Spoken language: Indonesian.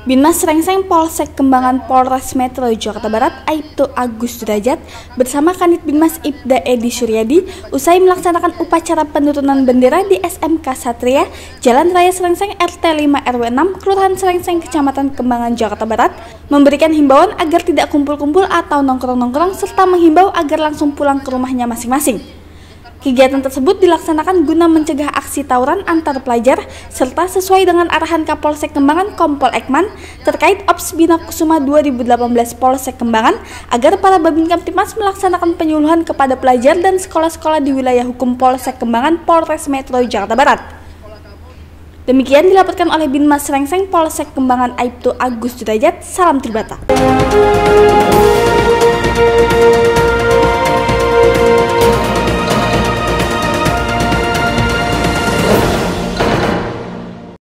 Binmas Srengseng Polsek Kembangan Polres Metro Jakarta Barat Aibtu Agus Derajat bersama Kanit Binmas Ibda Edi Suryadi usai melaksanakan upacara penurunan bendera di SMK Satria Jalan Raya Srengseng RT 5 RW 6 Kelurahan Srengseng Kecamatan Kembangan Jakarta Barat memberikan himbauan agar tidak kumpul-kumpul atau nongkrong-nongkrong serta menghimbau agar langsung pulang ke rumahnya masing-masing. Kegiatan tersebut dilaksanakan guna mencegah aksi tawuran antar pelajar serta sesuai dengan arahan Kapolsek Kembangan Kompol Ekman terkait Ops Bina Kusuma 2018 Polsek Kembangan agar para Babin Kamtibmas melaksanakan penyuluhan kepada pelajar dan sekolah-sekolah di wilayah hukum Polsek Kembangan Polres Metro Jakarta Barat. Demikian dilaporkan oleh Binmas Srengseng Polsek Kembangan Aibtu Agus Derajat. Salam Tribata.